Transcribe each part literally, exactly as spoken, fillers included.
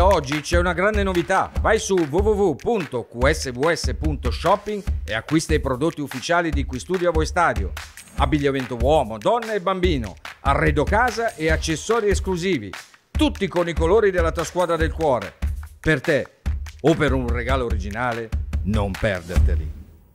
da oggi c'è una grande novità. Vai su w w w punto q s v s punto shopping e acquista i prodotti ufficiali di Qui Studio a Voi Stadio. Abbigliamento uomo, donna e bambino, arredo casa e accessori esclusivi. Tutti con i colori della tua squadra del cuore. Per te o per un regalo originale, non perderteli.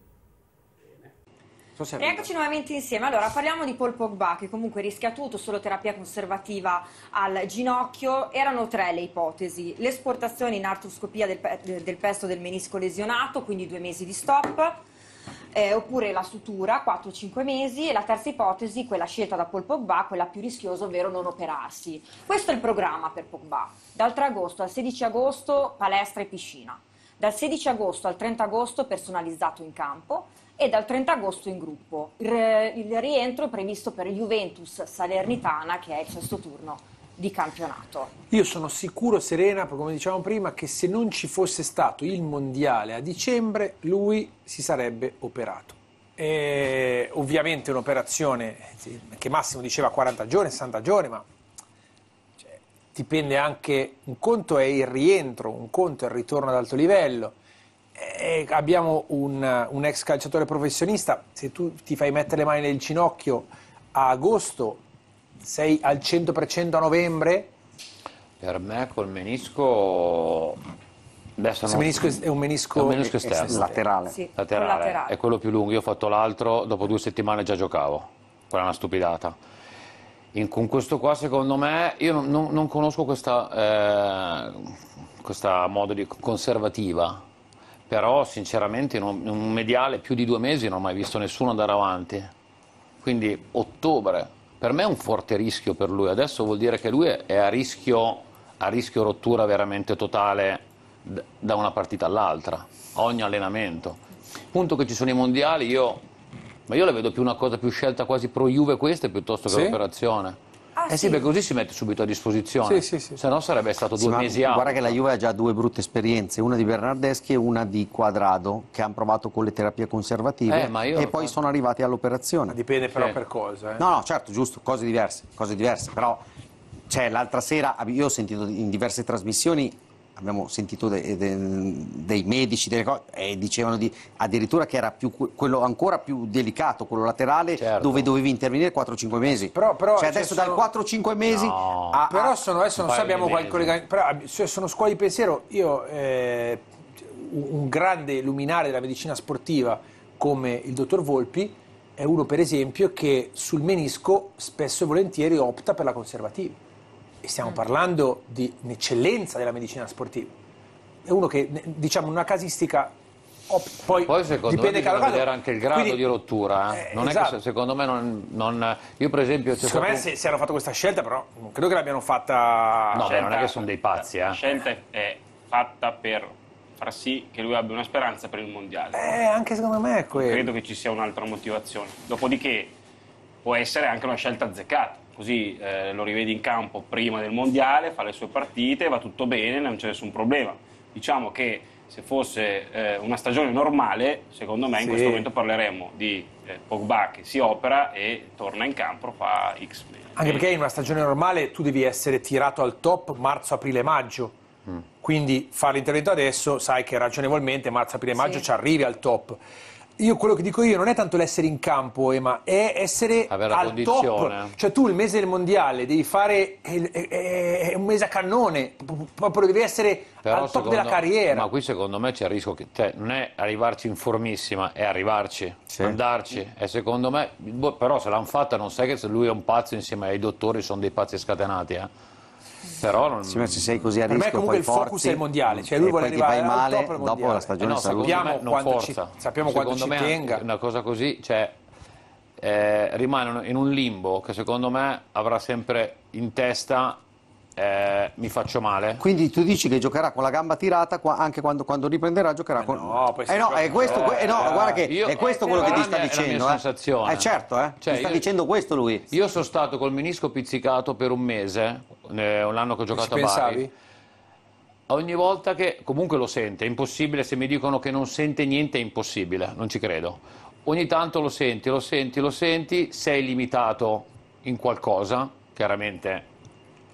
Rieccoci nuovamente insieme. Allora, parliamo di Paul Pogba, che comunque rischia tutto, solo terapia conservativa al ginocchio. Erano tre le ipotesi: l'esportazione in artroscopia del, pe del pesto del menisco lesionato, quindi due mesi di stop, eh, oppure la sutura, quattro cinque mesi, e la terza ipotesi, quella scelta da Paul Pogba, quella più rischiosa, ovvero non operarsi. Questo è il programma per Pogba. Dal tre agosto al sedici agosto palestra e piscina, dal sedici agosto al trenta agosto personalizzato in campo, e dal trenta agosto in gruppo. Il, il rientro è previsto per Juventus Salernitana, che è il sesto turno di campionato. Io sono sicuro, Serena, come dicevamo prima, che se non ci fosse stato il mondiale a dicembre, lui si sarebbe operato. E ovviamente un'operazione che Massimo diceva quaranta giorni, sessanta giorni, ma cioè, dipende anche, un conto è il rientro, un conto è il ritorno ad alto livello. Eh, abbiamo un, un ex calciatore professionista. Se tu ti fai mettere le mani nel ginocchio a agosto, sei al cento per cento a novembre? Per me col menisco, adesso non... menisco è un menisco, è un menisco esterno, esterno. laterale. Sì, laterale. laterale. È quello più lungo. Io ho fatto l'altro, dopo due settimane già giocavo. Quella è una stupidata. In, con questo qua, secondo me, io non, non, non conosco questa, eh, questa modo di conservativa. Però sinceramente in un, in un mediale più di due mesi non ho mai visto nessuno andare avanti. Quindi ottobre, per me è un forte rischio per lui. Adesso vuol dire che lui è a rischio, a rischio rottura veramente totale da una partita all'altra, a ogni allenamento. Punto che ci sono i mondiali, io, ma io la vedo più una cosa più scelta quasi pro Juve queste piuttosto che sì? l'operazione. Ah, eh sì, sì, perché così si mette subito a disposizione, sì, sì, sì. se no sarebbe stato Sì, due mesi out. guarda che la Juve ha già due brutte esperienze, una di Bernardeschi e una di Quadrado, che hanno provato con le terapie conservative Eh, ma io- e poi sono arrivati all'operazione. Dipende però Sì. per cosa. Eh. No, no, certo, giusto, cose diverse, cose diverse, però cioè, l'altra sera io ho sentito in diverse trasmissioni, abbiamo sentito de, de, dei medici, delle cose, e dicevano di, addirittura che era più, quello ancora più delicato, quello laterale, Certo. dove dovevi intervenire quattro cinque mesi. Però- però, cioè cioè, adesso sono- dal quattro cinque mesi No. a, Però a- sono, adesso non un so, paio abbiamo di qualche mesi. collegamento, però cioè, sono scuole di pensiero. Io, eh, un un grande luminare della medicina sportiva come il dottor Volpi è uno, per esempio, che sul menisco spesso e volentieri opta per la conservativa. E stiamo parlando di un'eccellenza della medicina sportiva. È uno che, diciamo, una casistica... op- poi, Poi secondo dipende me bisogna cada caso. vedere anche il grado Quindi, di rottura. Eh. eh, Non esatto. è che se- secondo me non, non- io per esempio c'è Secondo me stato- se, se hanno fatto questa scelta, però non credo che l'abbiano fatta... No, beh, scelta- non è che sono dei pazzi, La eh. scelta è- è fatta per far sì che lui abbia una speranza per il mondiale. Eh, anche secondo me è quello. Credo che ci sia un'altra motivazione. Dopodiché può essere anche una scelta azzeccata, così eh, lo rivedi in campo prima del mondiale, fa le sue partite, va tutto bene, non c'è nessun problema. Diciamo che se fosse eh, una stagione normale, secondo me in Sì. questo momento parleremmo di eh, Pogba che si opera e torna in campo, fa X mesi. Anche perché in una stagione normale tu devi essere tirato al top marzo, aprile, maggio. Mm. Quindi fare l'intervento adesso, sai che ragionevolmente marzo, aprile, maggio Sì. ci arrivi al top. Io quello che dico io non è tanto l'essere in campo, Ema, è essere Avere la al condizione. top. Cioè tu il mese del mondiale devi fare, è, è- è un mese a cannone, proprio devi essere Però al top secondo- della carriera. Ma qui secondo me c'è il rischio che, cioè, non è arrivarci in formissima, è arrivarci, Sì. andarci. E secondo me, boh, però se l'hanno fatta non sai che se lui è un pazzo insieme ai dottori sono dei pazzi scatenati, eh. Però non... Sì, ma se sei così a Per me rischio comunque poi il focus forzi, è il mondiale, cioè lui e vuole poi ti arrivare vai al male top al dopo mondiale. la Eh stagione no, saluta. secondo Sappiamo me non quanto forza. ci- sappiamo quanto Secondo ci me tenga. Una cosa così, cioè, eh, rimane in un limbo che secondo me avrà sempre in testa eh, mi faccio male. Quindi tu dici che giocherà con la gamba tirata qua- anche quando, quando riprenderà giocherà con... no, poi eh si no, gioca- è questo, que- eh, no, eh, guarda che io- è questo eh, quello che ti la sta mia- è la mia dicendo, eh. sensazione. Eh certo, eh. Cioè, ti sta io- dicendo questo lui. Io sono stato col menisco pizzicato per un mese, eh, un anno che ho giocato Ci a Bari. pensavi? Ogni volta che comunque lo sente, è impossibile, se mi dicono che non sente niente è impossibile, non ci credo. Ogni tanto lo senti, lo senti, lo senti, sei limitato in qualcosa, chiaramente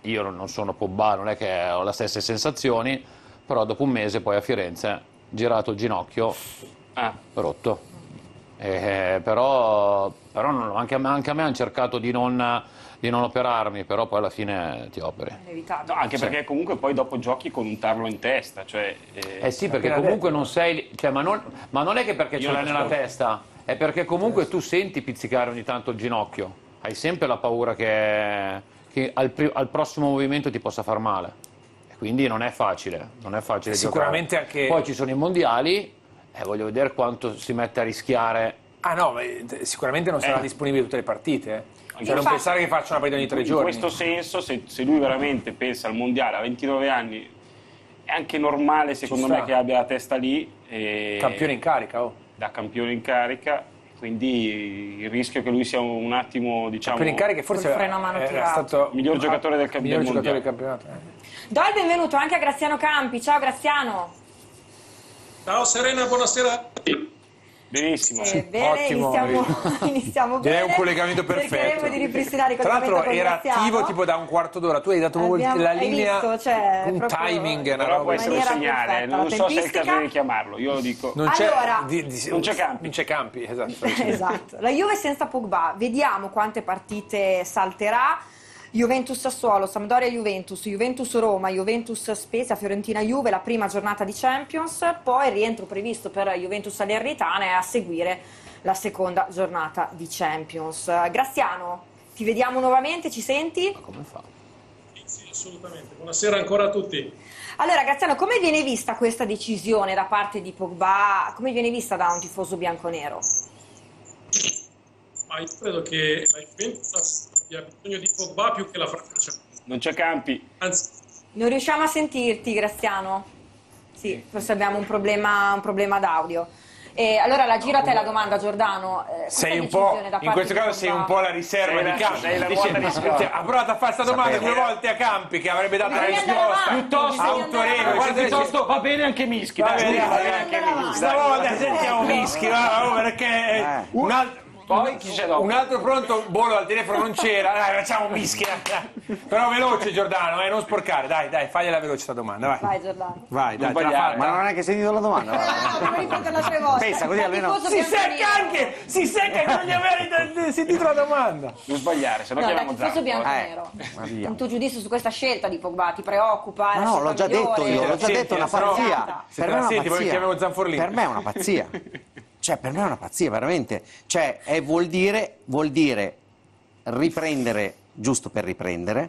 io non sono Pogba, non è che ho le stesse sensazioni, però dopo un mese poi a Firenze, girato il ginocchio, Ah. rotto. Eh, però però non- anche, a me- anche a me hanno cercato di non, di non operarmi, però poi alla fine ti operi. Inevitabile. No, anche Sì. perché comunque poi dopo giochi con un tarlo in testa, cioè... eh, Eh sì, perché appena comunque detto. non sei, cioè, ma, non, ma non è che perché Io ce l'hai non nella ascolto. testa, è perché comunque tu senti pizzicare ogni tanto il ginocchio, hai sempre la paura che, che al, pri- al prossimo movimento ti possa far male. E quindi non è facile, non è facile Sicuramente giocare. anche- Poi ci sono i mondiali e voglio vedere quanto si mette a rischiare. Ah no, ma, eh, sicuramente non sarà Eh. disponibile tutte le partite. Eh. Cioè, non Infatti- pensare che faccia una partita ogni tre in giorni. questo senso, se, se lui veramente pensa al mondiale a ventinove anni, è anche normale secondo sta. me che abbia la testa lì. E Campione in carica, oh. Da campione in carica, quindi il rischio che lui sia un attimo, diciamo, Campione in carica forse Col freno a mano era tirato. stato Miglior giocatore del camp- miglior del giocatore del mondiale. campionato. eh. Do il benvenuto anche a Graziano Campi. Ciao Graziano. Ciao Serena, buonasera a tutti. benissimo. Eh, bene, Ottimo, iniziamo, iniziamo Direi bene. un collegamento perfetto. Cercheremo di ripristinare il Tra collegamento l'altro con era Graziano. attivo tipo da un quarto d'ora, tu hai dato proprio Abbiamo- la hai linea, visto, cioè, un proprio- timing, una Però può roba. essere un maniera segnale, perfetta, non la so se è il tempistica. caso di richiamarlo, io lo dico. Non c'è, Allora- di- di- Non c'è Campi. Non c'è Campi, esatto. Esatto. La Juve senza Pogba, vediamo quante partite salterà. Juventus-Sassuolo, Sampdoria-Juventus, Juventus-Roma, Juventus-Spezia, Fiorentina-Juve, la prima giornata di Champions, poi il rientro previsto per Juventus-Salernitana e a seguire la seconda giornata di Champions. Graziano, ti vediamo nuovamente, ci senti? Come fa? Sì, assolutamente. Buonasera ancora a tutti. Allora Graziano, come viene vista questa decisione da parte di Pogba? Come viene vista da un tifoso bianconero? Ma io credo che la Juventus abbia bisogno di Pogba più che la Francia. Non c'è Campi. Anzi, Non riusciamo a sentirti, Graziano? Sì, forse abbiamo un problema, un problema d'audio. E allora la giro a te la domanda, Giordano. Eh, questa Sei un po', decisione da in parte questo di caso sei Pogba- un po' la riserva Sei di la- Campi. sei la Dice- ruota di scorta. cioè, ha provato a fare questa domanda Sapevo. due volte a Campi che avrebbe dato la Devi andare risposta avanti, piuttosto devi andare autorevole. avanti. Guarda, Piuttosto va bene anche Mischi, Va dai, bene, va dai, bene andare anche avanti. Mischi. stavolta sentiamo Mischi, va, oh, perché Eh. un altro Poi chi c'è dopo? un altro pronto bollo al telefono non c'era, dai, facciamo Mischi. dai. Però veloce Giordano, eh, non sporcare, dai, dai, fagliela veloce sta domanda, vai. Vai Giordano. Vai, dai, Non te la sbagliare. fa. Ma non hai neanche sentito la domanda? No, devo ripeterla tre volte. Pensa, così Da almeno- tifoso Si secca bianconero. anche, si secca che non gli avevi sentito la domanda. Non sbagliare, se no No, da chiamiamo tifoso Zappa. bianconero. Eh, ma via. Un tuo giudizio su questa scelta di Pogba ti preoccupa? È Ma la no, scelta l'ho già migliore? detto io, l'ho già Senti, detto, è una se no- pazzia. se Per te me è la una senti, poi pazzia. chiamiamo Zanforlini. Per me è una pazzia. Cioè, per me è una pazzia, veramente. Cioè, è- vuol dire, vuol dire riprendere, giusto per riprendere,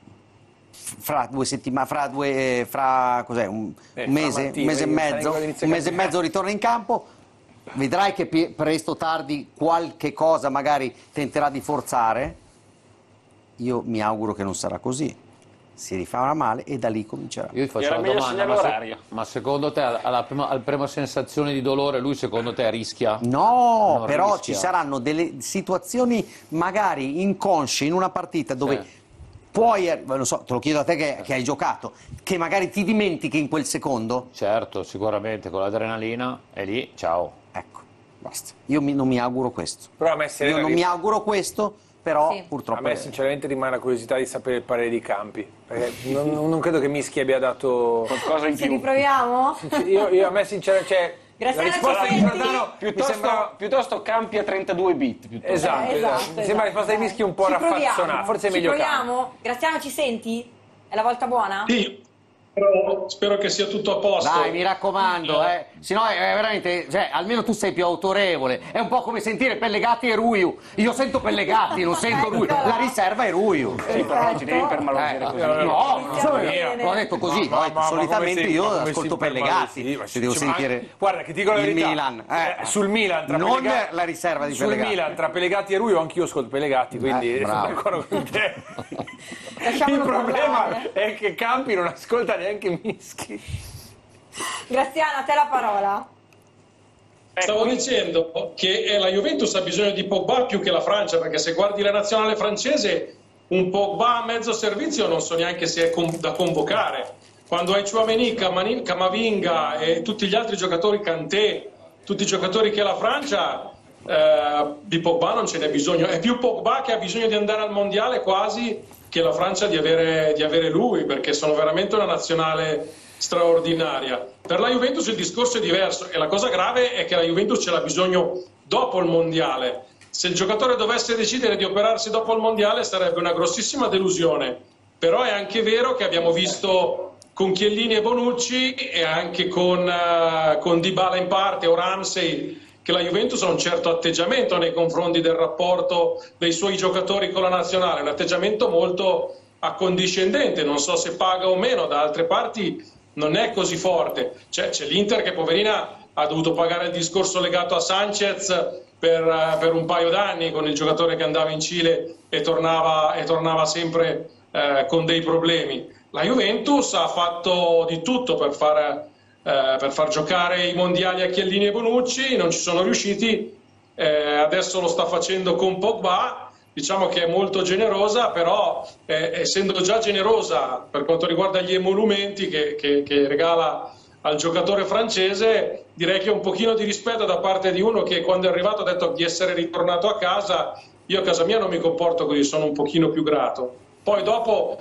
fra due settimane, fra due, fra cos'è, un, Eh, un fra mese, Mattia, un mese e io sai mezzo, quando inizia un il mese e mezzo ritorna in campo, vedrai che pi- presto o tardi qualche cosa magari tenterà di forzare. Io mi auguro che non sarà così. Si rifarà male e da lì comincerà. Io ti faccio Era una meglio domanda, segnale ma, se- orario. ma secondo te alla prima, alla prima sensazione di dolore lui secondo te rischia? No, Non però rischia. ci saranno delle situazioni magari inconsce in una partita dove Sì. puoi, eh, non so, te lo chiedo a te che, che hai giocato, che magari ti dimentichi in quel secondo. Certo, sicuramente con l'adrenalina è lì, ciao. Ecco, basta. Io mi- non mi auguro questo. Però a me Io Serena non ri- mi auguro questo, però Sì. A purtroppo... me è- sinceramente rimane la curiosità di sapere il parere di Campi, perché non, non credo che Mischi abbia dato... Qualcosa in Se più. riproviamo? Io, io a me sinceramente, cioè, la Graziano, risposta ci di senti? Giordano mi Piuttosto, sembra... piuttosto Campi a trentadue bit. Piuttosto. Esatto, Eh, esatto. Mi sembra la risposta di dai. Mischi un po' Ci raffazzonata, proviamo, forse è ci meglio Campi. proviamo? Graziano, ci senti? È la volta buona? sì, spero, spero che sia tutto a posto. Dai, mi raccomando, eh. Sennò è è veramente, cioè, almeno tu sei più autorevole. È un po' come sentire Pellegatti e Ruiu. Io sento Pellegatti, non sento Ruiu. La riserva è Ruiu. Sì, però non ci devi permalogare Eh, così. no, no, Iniziamo io bene. l'ho detto così, Ma- poi ma- ma solitamente come si- io ma come si ascolto permane- Pellegatti, sì, ma se devo ci- sentire ma- guarda che ti dico la il verità, Milan, eh. eh, sul Milan tra Non Pellegatti- la riserva di sul Pellegatti. Milan tra Pellegatti e Ruiu anch'io ascolto Pellegatti, quindi Eh, sono bravo. d'accordo con te. Lasciamolo Il problema parlare. è che Campi non ascolta neanche Mischi. Graziano, a te la parola. Stavo dicendo che eh, la Juventus ha bisogno di Pogba più che la Francia, perché se guardi la nazionale francese, un Pogba a mezzo servizio non so neanche se è con- da convocare. Quando hai Tchouaméni, Camani- Camavinga e tutti gli altri giocatori, Kanté, tutti i giocatori che ha la Francia, eh, di Pogba non ce n'è bisogno, è più Pogba che ha bisogno di andare al mondiale quasi che la Francia di avere, di avere lui, perché sono veramente una nazionale straordinaria. Per la Juventus il discorso è diverso e la cosa grave è che la Juventus ce l'ha bisogno dopo il mondiale. Se il giocatore dovesse decidere di operarsi dopo il mondiale sarebbe una grossissima delusione, però è anche vero che abbiamo visto con Chiellini e Bonucci e anche con, uh, con Dybala in parte o Ramsey che la Juventus ha un certo atteggiamento nei confronti del rapporto dei suoi giocatori con la nazionale, un atteggiamento molto accondiscendente, non so se paga o meno, da altre parti non è così forte. C'è, c'è l'Inter che poverina ha dovuto pagare il discorso legato a Sanchez per, per un paio d'anni con il giocatore che andava in Cile e tornava, e tornava sempre eh, con dei problemi. La Juventus ha fatto di tutto per far, eh, per far giocare i mondiali a Chiellini e Bonucci, non ci sono riusciti, eh, adesso lo sta facendo con Pogba, diciamo che è molto generosa, però eh, essendo già generosa per quanto riguarda gli emolumenti che, che, che regala al giocatore francese, direi che un pochino di rispetto da parte di uno che quando è arrivato ha detto di essere ritornato a casa. Io a casa mia non mi comporto così, sono un pochino più grato. Poi dopo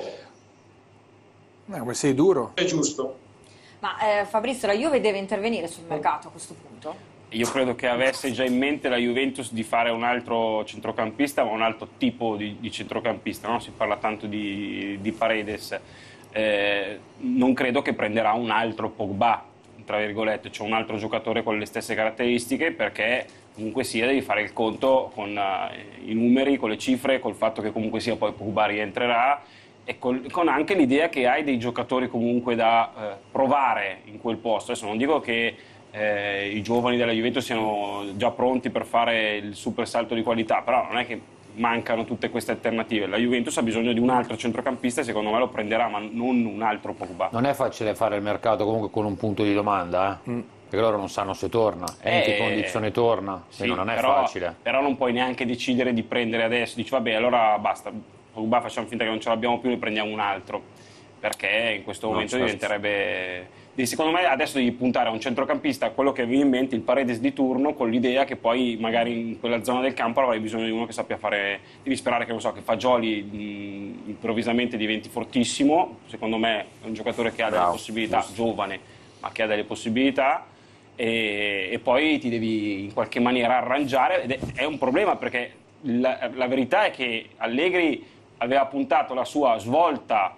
eh, sei duro. È giusto. Ma eh, Fabrizio, la Juve deve intervenire sul mercato a questo punto? Io credo che avesse già in mente la Juventus di fare un altro centrocampista, ma un altro tipo di, di centrocampista, no? Si parla tanto di, di Paredes. Eh, non credo che prenderà un altro Pogba, tra virgolette, cioè un altro giocatore con le stesse caratteristiche, perché comunque sia devi fare il conto con uh, i numeri, con le cifre, col fatto che comunque sia poi Pogba rientrerà e col, con anche l'idea che hai dei giocatori comunque da uh, provare in quel posto. Adesso non dico che eh, i giovani della Juventus siano già pronti per fare il super salto di qualità, però non è che mancano tutte queste alternative. La Juventus ha bisogno di un altro centrocampista e secondo me lo prenderà, ma non un altro Pogba. Non è facile fare il mercato comunque con un punto di domanda, eh? Mm. Perché loro non sanno se torna, e in che condizione torna, sì, non è però, facile. Però non puoi neanche decidere di prendere adesso, dici vabbè allora basta, Pogba facciamo finta che non ce l'abbiamo più, ne prendiamo un altro, perché in questo momento no, diventerebbe... Secondo me adesso devi puntare a un centrocampista, quello che viene in mente, il Paredes di turno, con l'idea che poi magari in quella zona del campo avrai bisogno di uno che sappia fare, devi sperare che, non so, che Fagioli mh, improvvisamente diventi fortissimo. Secondo me è un giocatore che ha delle Bravo, possibilità, giusto. giovane, ma che ha delle possibilità, e, e poi ti devi in qualche maniera arrangiare, ed è, è un problema perché la, la verità è che Allegri aveva puntato la sua svolta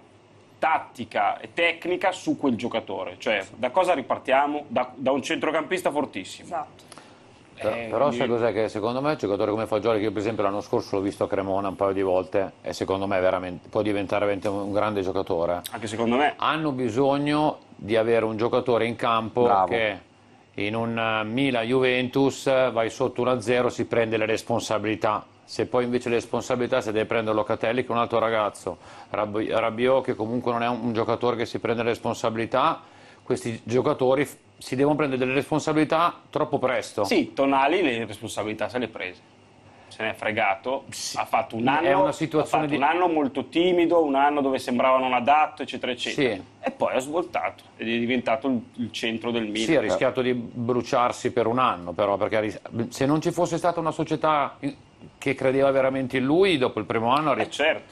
tattica e tecnica su quel giocatore, cioè da cosa ripartiamo? Da, da un centrocampista fortissimo. Esatto. Però, eh, però quindi... sai cos'è? Che secondo me un giocatore come Fagioli, che io per esempio l'anno scorso l'ho visto a Cremona un paio di volte, e secondo me veramente può diventare veramente un grande giocatore. Anche secondo me. Hanno bisogno di avere un giocatore in campo Bravo. che in un Milan-Juventus vai sotto uno a zero, si prende le responsabilità. Se poi invece le responsabilità se deve prendere Locatelli, che è un altro ragazzo, Rabiot, che comunque non è un, un giocatore che si prende le responsabilità, questi giocatori si devono prendere delle responsabilità troppo presto. Sì, Tonali le responsabilità se le prese, se ne è fregato, sì. ha fatto un anno, è una situazione ha fatto di... un anno molto timido, un anno dove sembrava non adatto, eccetera, eccetera. Sì. E poi ha svoltato ed è diventato il, il centro del Milan. Sì, ha rischiato di bruciarsi per un anno, però, perché se non ci fosse stata una società che credeva veramente in lui, dopo il primo anno... Eh, certo.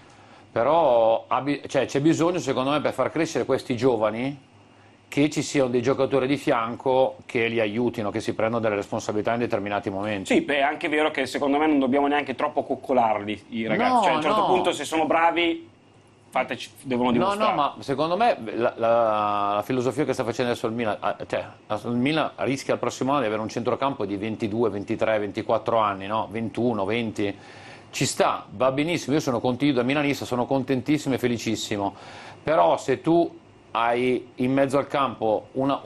Però cioè, c'è bisogno, secondo me, per far crescere questi giovani, che ci siano dei giocatori di fianco che li aiutino, che si prendono delle responsabilità in determinati momenti. Sì, beh, è anche vero che secondo me non dobbiamo neanche troppo coccolarli i ragazzi. No, cioè, a un certo no. punto, se sono bravi, fateci, devono dimostrare. No, no, ma secondo me la, la, la filosofia che sta facendo adesso il Milan, cioè il Milan rischia al prossimo anno di avere un centrocampo di ventidue, ventitré, ventiquattro anni, no? ventuno, venti. Ci sta, va benissimo, io sono contento, da milanista sono contentissimo e felicissimo, però se tu hai in mezzo al campo una,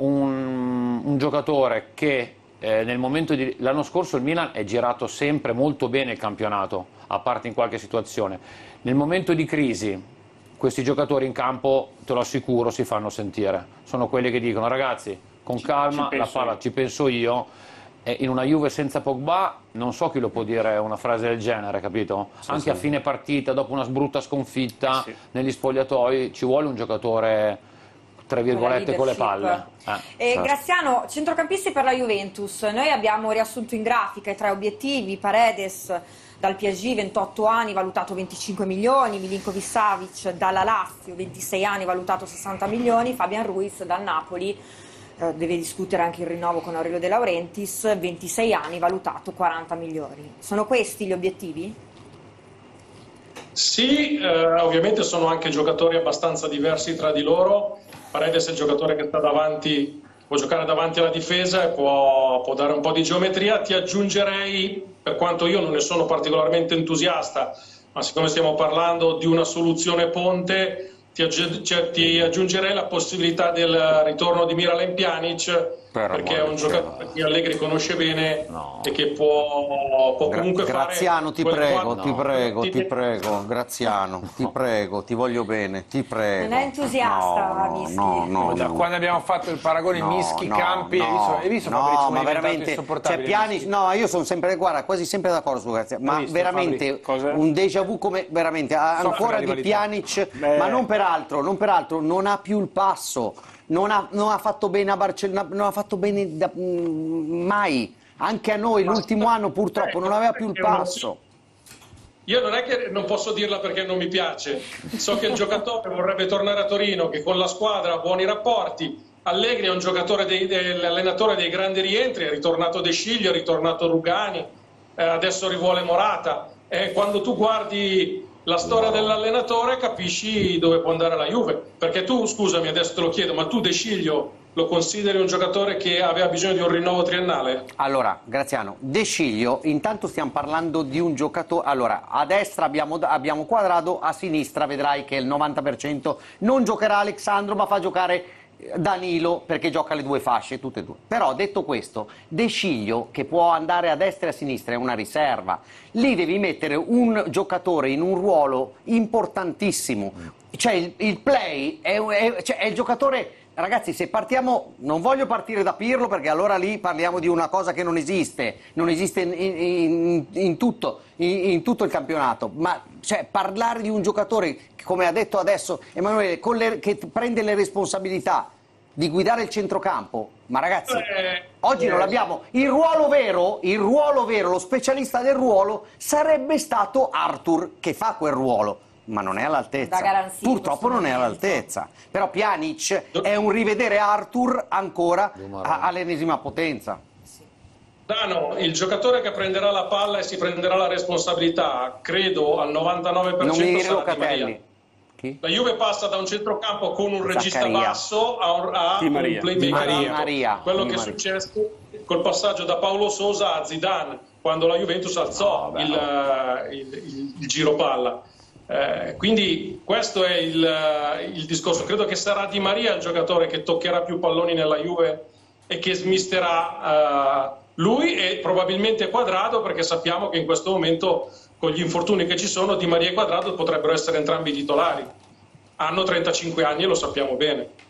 un, un giocatore che eh, nel momento di... l'anno scorso il Milan è girato sempre molto bene il campionato, a parte in qualche situazione, nel momento di crisi questi giocatori in campo, te lo assicuro, si fanno sentire, sono quelli che dicono ragazzi con calma, la palla ci penso io. In una Juve senza Pogba non so chi lo può dire una frase del genere, capito? Sì, anche sì. a fine partita, dopo una brutta sconfitta, sì. negli spogliatoi ci vuole un giocatore tra virgolette, con le palle. Eh, e certo. Graziano, centrocampisti per la Juventus, noi abbiamo riassunto in grafica i tre obiettivi. Paredes dal P S G, ventotto anni, valutato venticinque milioni, Milinkovic Savic dalla Lazio, ventisei anni, valutato sessanta milioni, Fabian Ruiz dal Napoli, eh, deve discutere anche il rinnovo con Aurelio De Laurentiis, ventisei anni, valutato quaranta milioni. Sono questi gli obiettivi? Sì, eh, ovviamente sono anche giocatori abbastanza diversi tra di loro. Paredes è il giocatore che sta davanti, può giocare davanti alla difesa e può, può dare un po' di geometria. Ti aggiungerei, per quanto io non ne sono particolarmente entusiasta, ma siccome stiamo parlando di una soluzione ponte, ti, aggi- cioè, ti aggiungerei la possibilità del ritorno di Miralem Pjanic, per perché è un giocatore che Allegri conosce bene no. e che può, può comunque Gra- Graziano, fare... ti prego, quattro... ti no. prego, ti, ti prego, Graziano, no. ti prego, ti voglio bene, ti prego. Non è entusiasta, no, Mischi. No, no, da no. quando abbiamo fatto il paragone no, Mischi-Campi, no, hai visto, hai visto no, Fabrizio, ma veramente, cioè Pjanic, no, io sono sempre, guarda, quasi sempre d'accordo su Graziano, ma visto, veramente un déjà vu come, veramente, ancora di Pjanic, Beh. ma non per altro, non per altro, non ha più il passo. Non ha, non ha fatto bene a Barcellona, non ha fatto bene da, mh, mai, anche a noi l'ultimo anno purtroppo non aveva più il passo. Io non è che non posso dirla perché non mi piace, so che il giocatore vorrebbe tornare a Torino, che con la squadra ha buoni rapporti. Allegri è un giocatore dei, dell'allenatore dei grandi rientri, è ritornato De Sciglio, è ritornato Rugani, eh, adesso rivuole Morata. E quando tu guardi la storia dell'allenatore capisci dove può andare la Juve, perché tu, scusami, adesso te lo chiedo, ma tu De Sciglio lo consideri un giocatore che aveva bisogno di un rinnovo triennale? Allora, Graziano, De Sciglio, intanto stiamo parlando di un giocatore, allora, a destra abbiamo, abbiamo Quadrado, a sinistra vedrai che il novanta per cento non giocherà Alexandro, ma fa giocare Danilo, perché gioca le due fasce, tutte e due. Però detto questo, De Sciglio, che può andare a destra e a sinistra, è una riserva. Lì devi mettere un giocatore in un ruolo importantissimo. Cioè il, il play è, è, cioè, è il giocatore. Ragazzi, se partiamo, non voglio partire da Pirlo perché allora lì parliamo di una cosa che non esiste, non esiste in, in, in, tutto, in, in tutto il campionato, ma cioè, parlare di un giocatore, come ha detto adesso Emanuele, con le, che prende le responsabilità di guidare il centrocampo, ma ragazzi, eh, oggi eh, non l'abbiamo. Il ruolo vero, il ruolo vero, lo specialista del ruolo sarebbe stato Arthur, che fa quel ruolo. Ma non è all'altezza, purtroppo non è all'altezza, però Pjanic è un rivedere Arthur ancora all'ennesima potenza. Dano, il giocatore che prenderà la palla e si prenderà la responsabilità, credo al novantanove per cento non mi dire sarà Locatelli. Di Maria. Chi? La Juve passa da un centrocampo con un regista Zaccaria. basso a un, a un playmaker Di Maria. alto. Maria. Quello Di che è Maria. successo col passaggio da Paolo Sosa a Zidane, quando la Juventus alzò No, il, il, il, il giro palla. Eh, quindi questo è il, il discorso. Credo che sarà Di Maria il giocatore che toccherà più palloni nella Juve e che smisterà uh, lui e probabilmente Quadrado, perché sappiamo che in questo momento con gli infortuni che ci sono Di Maria e Quadrado potrebbero essere entrambi titolari. Hanno trentacinque anni e lo sappiamo bene.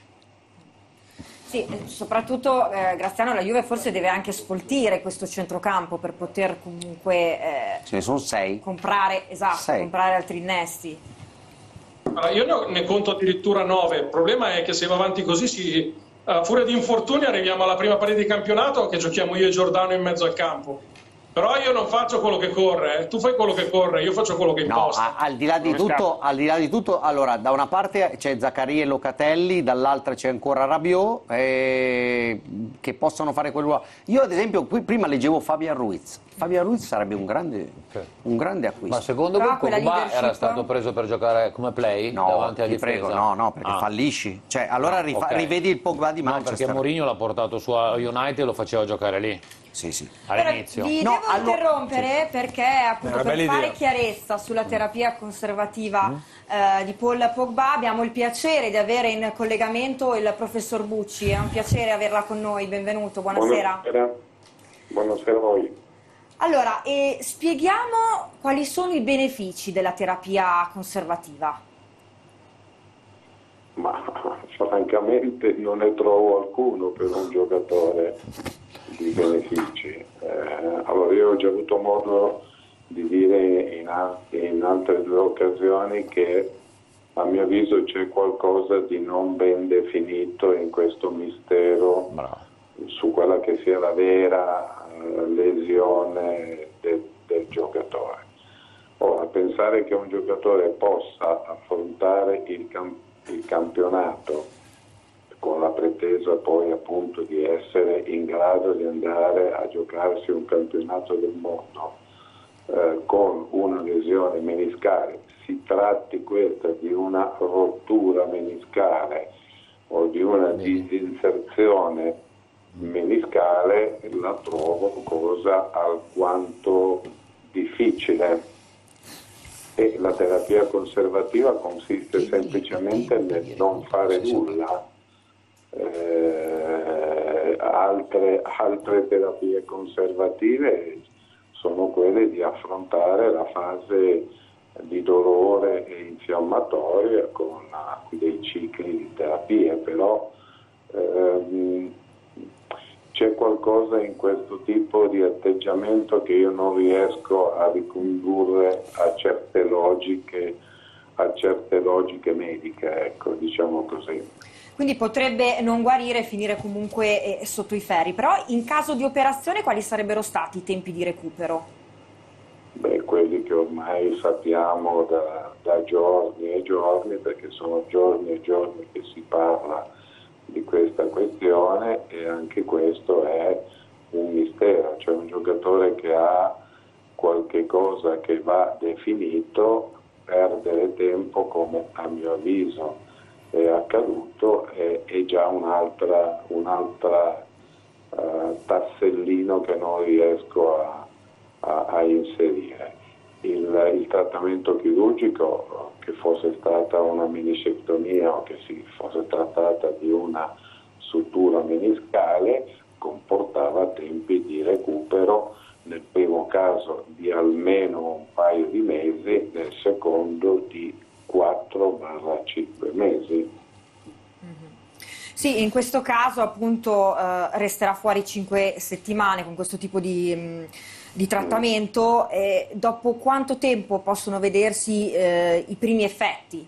Sì, soprattutto eh, Graziano, la Juve forse deve anche sfoltire questo centrocampo per poter comunque eh, Ce ne sono sei. comprare, esatto, Sei. comprare altri innesti. Allora, io ne, ne conto addirittura nove. Il problema è che se va avanti così, si, a furia di infortuni, arriviamo alla prima partita di campionato che giochiamo io e Giordano in mezzo al campo. Però io non faccio quello che corre, eh. Tu fai quello che corre, io faccio quello che No, imposta. a- al, di là di tutto, al di là di tutto, allora, da una parte c'è Zaccaria e Locatelli, dall'altra c'è ancora Rabiot, eh, che possono fare quello. Io ad esempio, qui prima leggevo Fabian Ruiz. Fabian Ruiz sarebbe un grande, un grande acquisto. Ma secondo Però voi quella Pogba leadership- era stato preso per giocare come play No, davanti alla ti difesa? prego, no, no, perché Ah. fallisci. Cioè, allora Ah, rifa- ok. rivedi il Pogba di No, Manchester. perché Mourinho l'ha portato su a United e lo faceva giocare lì Sì, sì. all'inizio. Però vi No, devo allo- interrompere perché appunto È una per bella fare idea. chiarezza sulla terapia conservativa eh, di Paul Pogba abbiamo il piacere di avere in collegamento il professor Bucci. È un piacere averla con noi, benvenuto, buonasera. Buonasera, buonasera a voi. Allora, e spieghiamo quali sono i benefici della terapia conservativa. Ma francamente non ne trovo alcuno per un giocatore di benefici. Eh, allora io ho già avuto modo di dire in, al- in altre due occasioni che a mio avviso c'è qualcosa di non ben definito in questo mistero Bravo. su quella che sia la vera eh, lesione de, del giocatore. Ora, pensare che un giocatore possa affrontare il, cam- il campionato con la pretesa poi appunto di essere in grado di andare a giocarsi un campionato del mondo eh, con una lesione meniscale, si tratti questa di una rottura meniscale o di una disinserzione meniscale, la trovo cosa alquanto difficile. E la terapia conservativa consiste semplicemente nel non fare nulla. Eh, altre, altre terapie conservative sono quelle di affrontare la fase di dolore e infiammatoria con dei cicli di terapia, però ehm, c'è qualcosa in questo tipo di atteggiamento che io non riesco a ricondurre a certe logiche, a certe logiche mediche, ecco, diciamo così. Quindi potrebbe non guarire e finire comunque eh, sotto i ferri, però in caso di operazione quali sarebbero stati i tempi di recupero? Beh, quelli che ormai sappiamo da, da giorni e giorni, perché sono giorni e giorni che si parla di questa questione, e anche questo è un mistero, cioè un giocatore che ha qualche cosa che va definito, perdere tempo, come a mio avviso è accaduto, è, è già un'altra, un'altra uh, tassellino che non riesco a, a, a inserire. Il, il trattamento chirurgico, che fosse stata una meniscectomia o che si fosse trattata di una sutura meniscale, comportava tempi di recupero, nel primo caso di almeno un paio di mesi, nel secondo di quattro cinque mesi. Sì, in questo caso appunto eh, resterà fuori cinque settimane con questo tipo di, mh, di trattamento. E dopo quanto tempo possono vedersi eh, i primi effetti?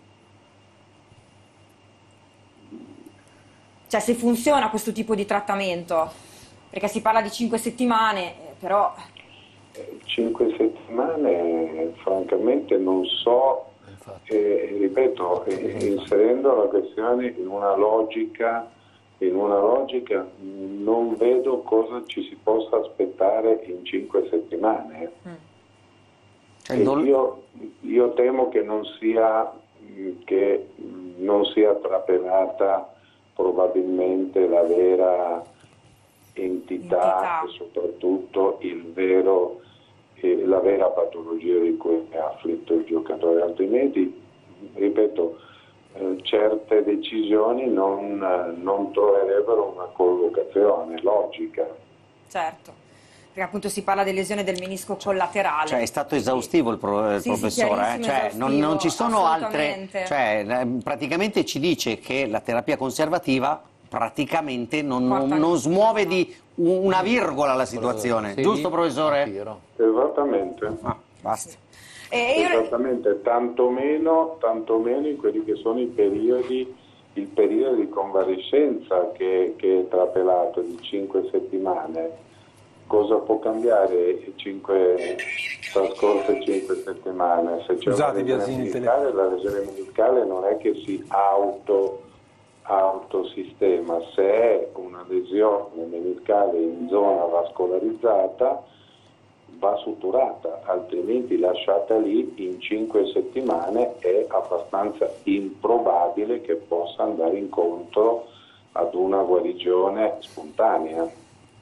Cioè, se funziona questo tipo di trattamento? Perché si parla di cinque settimane, eh, però... Cinque settimane, francamente non so. Eh, ripeto, eh, inserendo la questione in una logica, in una logica non vedo cosa ci si possa aspettare in cinque settimane. Mm. Cioè, non... io, io temo che non sia, che non sia trapelata probabilmente la vera entità, entità. E soprattutto il vero... la vera patologia di cui è afflitto il giocatore, altrimenti, ripeto, eh, certe decisioni non, eh, non troverebbero una collocazione logica. Certo, perché appunto si parla di lesione del menisco collaterale. Cioè è stato esaustivo il, pro, il sì, professore, sì, eh? Cioè, non, non ci sono altre, cioè, praticamente ci dice che la terapia conservativa praticamente non, non, non smuove di una virgola la situazione, sì, giusto professore? Esattamente. Ah, basta. E io... Esattamente, tantomeno, tantomeno in quelli che sono i periodi, il periodo di convalescenza che, che è trapelato di cinque settimane. Cosa può cambiare cinque, trascorse cinque settimane? Se c'è una lesione meniscale, la lesione meniscale non è che si auto autosistema, se è una lesione meniscale in zona vascolarizzata va suturata, altrimenti lasciata lì in cinque settimane è abbastanza improbabile che possa andare incontro ad una guarigione spontanea.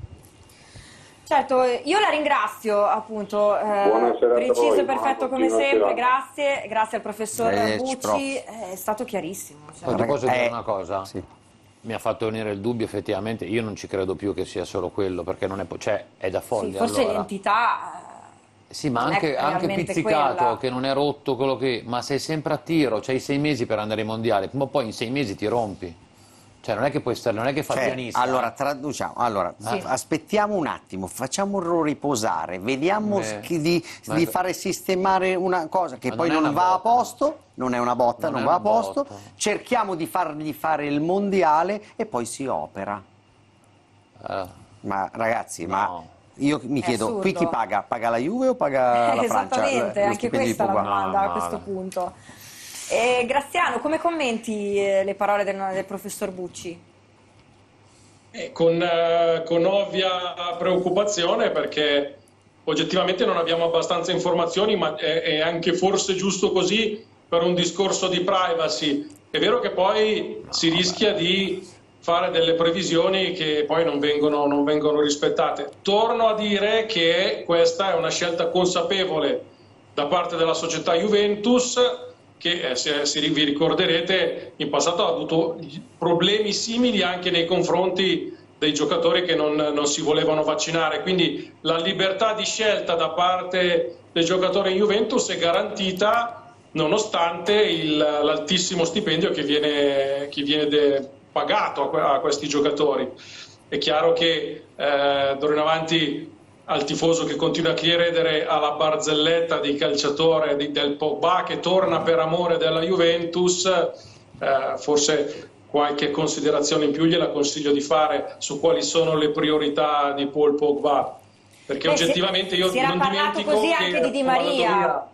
Certo, io la ringrazio appunto, eh, preciso e perfetto come sempre, grazie, grazie al professor eh, Bucci, è stato chiarissimo. Cioè. Poi posso dire una cosa? Sì. Mi ha fatto venire il dubbio, effettivamente, io non ci credo più che sia solo quello, perché non è, cioè, è da folli. Sì, forse allora. L'entità... Sì, ma anche, anche pizzicato, quella. Che non è rotto quello che... Ma sei sempre a tiro, c'hai sei mesi per andare ai mondiali, ma poi in sei mesi ti rompi. Cioè non è che può essere, non è che fa Cioè, pianista. allora, traduciamo, allora, Sì. aspettiamo un attimo, facciamolo riposare, vediamo Beh, chi- di, ma- di fare sistemare una cosa che Ma poi non è non una va a botta. posto, non è una botta, Non non, è va a una posto, botta. cerchiamo di fargli fare il mondiale e poi si opera. Eh, Ma ragazzi, ma No. io mi È chiedo, assurdo. qui chi paga? Paga la Juve o paga la Francia? Esattamente, Lo anche stipendio di questa è la Pogba? domanda No, a no, questo no. punto. E Graziano, come commenti eh, le parole del, del professor Bucci? Eh, con, eh, con ovvia preoccupazione, perché oggettivamente non abbiamo abbastanza informazioni, ma è, è anche forse giusto così per un discorso di privacy. È vero che poi si rischia di fare delle previsioni che poi non vengono, non vengono rispettate. Torno a dire che questa è una scelta consapevole da parte della società Juventus, che eh, se, se vi ricorderete in passato ha avuto problemi simili anche nei confronti dei giocatori che non, non si volevano vaccinare, quindi la libertà di scelta da parte dei giocatori in Juventus è garantita nonostante il- l'altissimo stipendio che viene, che viene de- pagato a, que- a questi giocatori. È chiaro che eh, d'ora in avanti al tifoso che continua a credere alla barzelletta di calciatore di, del Pogba che torna per amore della Juventus, eh, forse qualche considerazione in più gliela consiglio di fare su quali sono le priorità di Paul Pogba, perché Beh, si- oggettivamente io si era non parlato dimentico così che anche di Di la Maria. Maradona-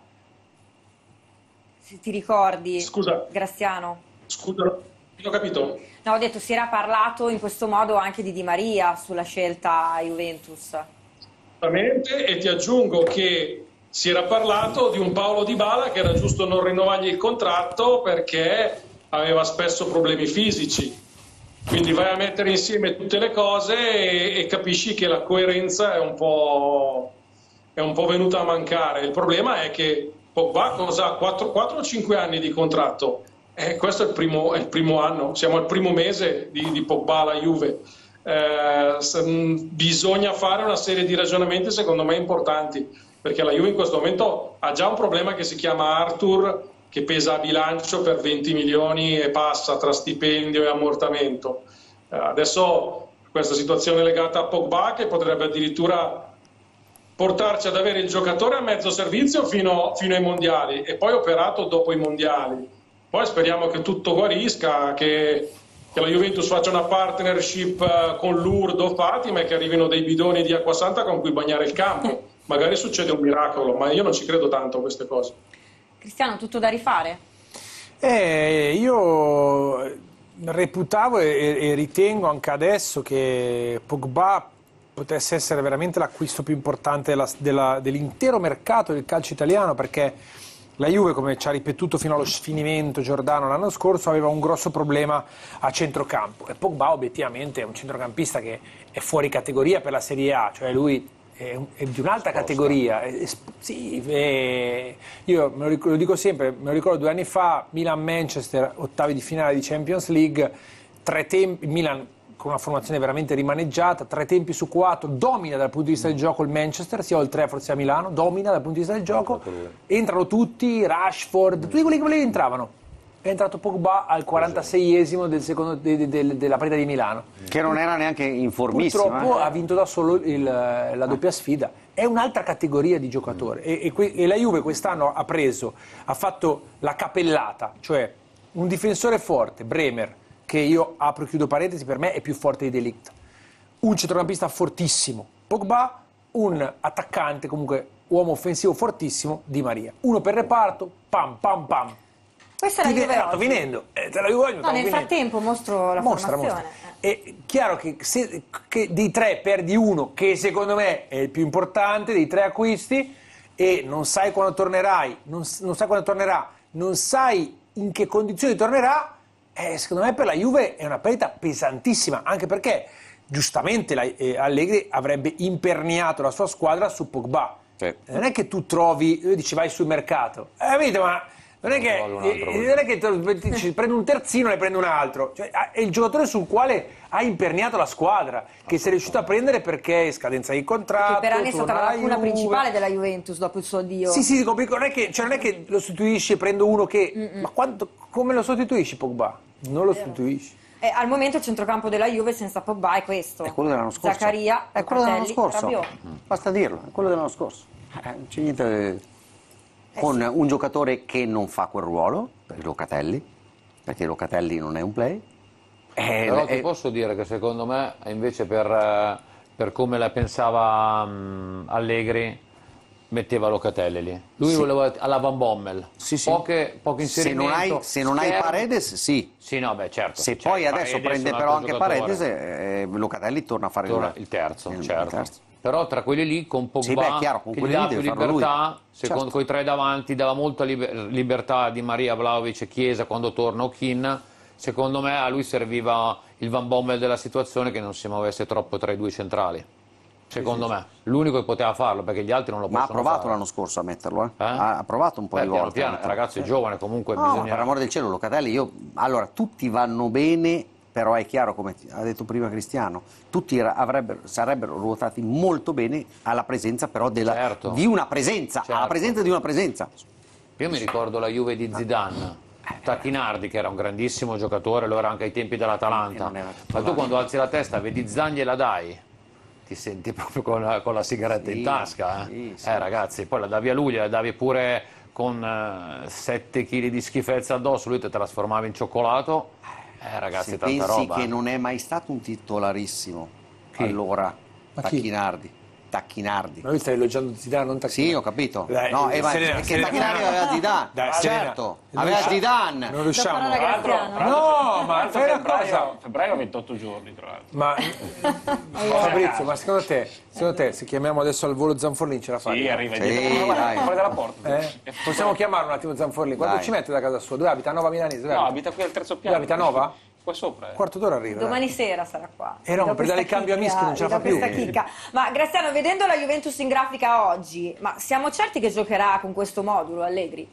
Se ti ricordi, Scusa. Graziano? Scusa, non ho capito. No, ho detto, si era parlato in questo modo anche di Di Maria sulla scelta Juventus. Esattamente, e ti aggiungo che si era parlato di un Paolo Dybala che era giusto non rinnovargli il contratto perché aveva spesso problemi fisici. Quindi vai a mettere insieme tutte le cose e, e capisci che la coerenza è un po', è un po' venuta a mancare. Il problema è che Pogba cosa ha? quattro o cinque anni di contratto. Eh, questo è il, primo, è il primo anno, siamo al primo mese di, di Pogba alla Juve. Eh, s- mh, bisogna fare una serie di ragionamenti secondo me importanti, perché la Juve in questo momento ha già un problema che si chiama Arthur, che pesa a bilancio per venti milioni e passa tra stipendio e ammortamento. Eh, adesso questa situazione legata a Pogba che potrebbe addirittura portarci ad avere il giocatore a mezzo servizio fino, fino ai mondiali e poi operato dopo i mondiali. Poi speriamo che tutto guarisca, che, che la Juventus faccia una partnership eh, con Lourdes o Fatima e che arrivino dei bidoni di acqua santa con cui bagnare il campo. Magari succede un miracolo, ma io non ci credo tanto a queste cose. Cristiano, tutto da rifare? Eh, io reputavo e, e ritengo anche adesso che Pogba potesse essere veramente l'acquisto più importante della- della- dell'intero mercato del calcio italiano, perché la Juve, come ci ha ripetuto fino allo sfinimento Giordano l'anno scorso, aveva un grosso problema a centrocampo e Pogba obiettivamente è un centrocampista che è fuori categoria per la Serie A, cioè lui è, un- è di un'altra categoria. È- è- sì, è- io me lo, ric- lo dico sempre, me lo ricordo due anni fa, Milan-Manchester, ottavi di finale di Champions League, tre tempi, Milan con una formazione veramente rimaneggiata, tre tempi su quattro, domina dal punto di vista del gioco il Manchester, sia al tre forse a Milano, domina dal punto di vista del gioco, entrano tutti, Rashford, tutti quelli che volevi entravano. È entrato Pogba al quarantaseiesimo del secondo, de- de- de- della partita di Milano. Che non era neanche informissimo. Purtroppo eh. ha vinto da solo il- la doppia sfida. È un'altra categoria di giocatore e, e que- e la Juve quest'anno ha preso, ha fatto la capellata, cioè un difensore forte, Bremer, che io apro e chiudo parentesi, per me è più forte di De Ligt, un centrocampista fortissimo, Pogba, un attaccante, comunque uomo offensivo fortissimo, Di Maria. Uno per reparto, pam pam pam. Questa è la Ti Juve ve- sto oggi. finendo, eh, te la Juve oggi, No, stavo nel finendo. frattempo mostro la Mostra, formazione. mostra. È chiaro che, se, che dei tre perdi uno, che secondo me è il più importante dei tre acquisti, e non sai quando tornerai, non, s- non sai quando tornerà, non sai in che condizioni tornerà, eh, secondo me per la Juve è una perdita pesantissima, anche perché giustamente la, eh, Allegri avrebbe imperniato la sua squadra su Pogba. Sì. Non è che tu trovi, lui dici vai sul mercato, eh, capito, ma non è che, Vuole un altro, eh, non è che te- dici, prendo un terzino e ne prendo un altro, cioè, è il giocatore sul quale ha imperniato la squadra, che sei riuscito a prendere perché è scadenza di contratto, Che per anni è stata torna la alla lacuna Juve. principale della Juventus dopo il suo addio. Sì, sì, dico, non è che, cioè, non è che lo sostituisci e prendo uno che... Ma quanto, come lo sostituisci Pogba? Non lo sostituisci. E al momento il centrocampo della Juve senza Pogba è questo. È quello dell'anno scorso. Zaccaria, È quello dell'anno Locatelli, scorso. Rabiot. Basta dirlo, è quello dell'anno scorso. Eh, non c'è niente con sì. un giocatore che non fa quel ruolo, per Locatelli, perché Locatelli non è un play. Eh, Però eh, ti posso dire che secondo me invece per, eh, per come la pensava mh, Allegri metteva Locatelli lì. Lui Sì. voleva alla Van Bommel. Sì, sì. Poche, poche se non inserimento. hai, se non hai schermo. Paredes, sì. Sì, no, beh, certo. Se Cioè, poi adesso Paredes prende è un però altro anche giocatore. Paredes, eh, Locatelli torna a fare Torna il, il terzo, il- il certo. terzo. Però tra quelli lì con Pogba, Sì, beh, è chiaro, con che gli quelli dà lì più deve farlo lui. libertà, secondo Certo. quei tre davanti, dava molta liber- libertà a Di Maria, Vlahovic e Chiesa quando torna O'Kin. Secondo me a lui serviva il Van Bommel della situazione, che non si muovesse troppo tra i due centrali. Secondo me, l'unico che poteva farlo, perché gli altri non lo Ma ha possono provato fare. l'anno scorso a metterlo, eh? Eh? Ha, ha provato un po' Beh, di piano volte. a piano, il metterlo. ragazzo è giovane, comunque No, ma bisogna... per l'amore del cielo, Locatelli, io... Allora, tutti vanno bene, però è chiaro, come ha detto prima Cristiano, tutti avrebbero, sarebbero ruotati molto bene alla presenza però della, Certo. di una presenza, alla Certo. presenza di una presenza. Io mi ricordo la Juve di Zidane, Tacchinardi che era un grandissimo giocatore, lo era anche ai tempi dell'Atalanta, E non era ma tu titolare. quando alzi la testa vedi Zidane gliela dai, ti senti proprio con la, con la sigaretta Sì, in tasca, eh? sì, sì. Eh, ragazzi, poi la davi a lui, la davi pure con eh, sette chili di schifezza addosso, lui ti trasformava in cioccolato, eh ragazzi, Se tanta pensi roba. che eh. non è mai stato un titolarissimo, Chi? allora, Ma chi? Tacchinardi. Tacchinardi. Ma lui stai elogiando Zidane, non Tacchinardi. Sì, ho capito. Dai, no, eh, ma Serena, perché Serena. Tacchinardi aveva Zidane. Dai, Serena. certo, Non aveva riusciamo- Zidane. Non riusciamo. Da parola Graziano. No, ma Tra l'altro fai una febbraio, cosa. febbraio ha ventotto giorni, tra l'altro. Ma Fabrizio, ma secondo te, secondo te, se chiamiamo adesso al volo Zanforlin ce la fai? Sì, arriva Sì, dietro, dai. fuori dalla porta. Eh? Possiamo chiamarlo un attimo Zanforlin? Quando Dai. ci mette da casa sua? Dove abita? A Nova Milanese? Dove No, abita? abita qui al terzo Dove piano. abita a Nova? Qua sopra. Eh. Quarto d'ora arriva. Domani sera sarà qua. Eh no, Vi do per dare il questa cambio a chicca, Mischio non ce la vi fa do più. questa chicca. Ma Graziano, vedendo la Juventus in grafica oggi, ma siamo certi che giocherà con questo modulo Allegri?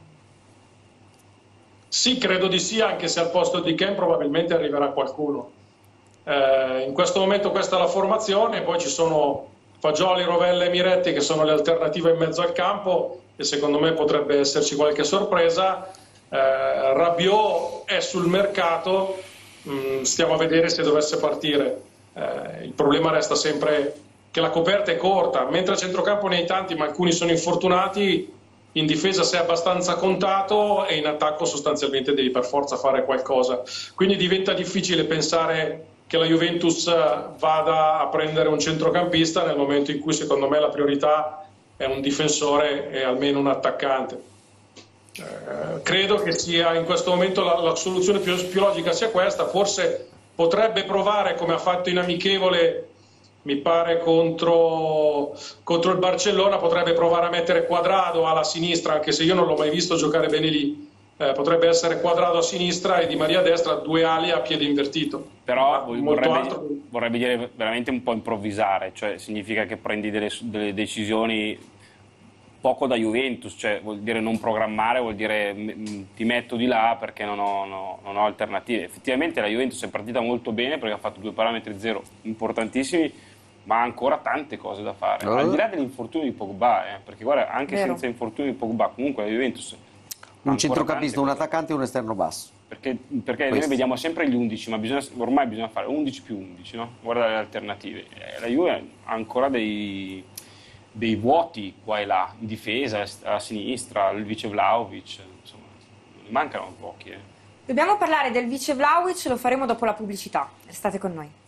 Sì, credo di sì, anche se al posto di Ken probabilmente arriverà qualcuno. Eh, in questo momento questa è la formazione, poi ci sono Fagioli, Rovella e Miretti che sono le alternative in mezzo al campo e secondo me potrebbe esserci qualche sorpresa. Eh, Rabiot è sul mercato, mh, stiamo a vedere se dovesse partire. Eh, il problema resta sempre che la coperta è corta, mentre a centrocampo ne hai tanti ma alcuni sono infortunati, in difesa sei abbastanza contato e in attacco sostanzialmente devi per forza fare qualcosa. Quindi diventa difficile pensare che la Juventus vada a prendere un centrocampista nel momento in cui secondo me la priorità è un difensore e almeno un attaccante. Eh, credo che sia in questo momento la, la soluzione più, più logica sia questa. Forse potrebbe provare, come ha fatto in amichevole mi pare contro, contro il Barcellona, potrebbe provare a mettere Quadrado alla sinistra, anche se io non l'ho mai visto giocare bene lì. Eh, potrebbe essere Quadrado a sinistra e Di Maria a destra, due ali a piede invertito. Però Molto vorrebbe, altro. vorrebbe dire veramente un po' improvvisare, cioè significa che prendi delle, delle decisioni poco da Juventus, cioè vuol dire non programmare, vuol dire m- ti metto di là perché non ho, no, non ho alternative. Effettivamente la Juventus è partita molto bene perché ha fatto due parametri zero importantissimi, ma ha ancora tante cose da fare. Uh. Al di là dell'infortunio di Pogba, eh, perché guarda, anche Vero. senza infortunio di Pogba, comunque la Juventus ha Un ancora centrocampista, un tante cose. attaccante e un esterno basso. Perché, perché noi Questo. vediamo sempre gli undici, ma bisogna, ormai bisogna fare undici più undici, no? Guarda le alternative. Eh, la Juve ha ancora dei, dei vuoti qua e là, in difesa, a sinistra, il vice Vlahovic, insomma, ne mancano pochi. Eh. Dobbiamo parlare del vice Vlahovic, lo faremo dopo la pubblicità. Restate con noi.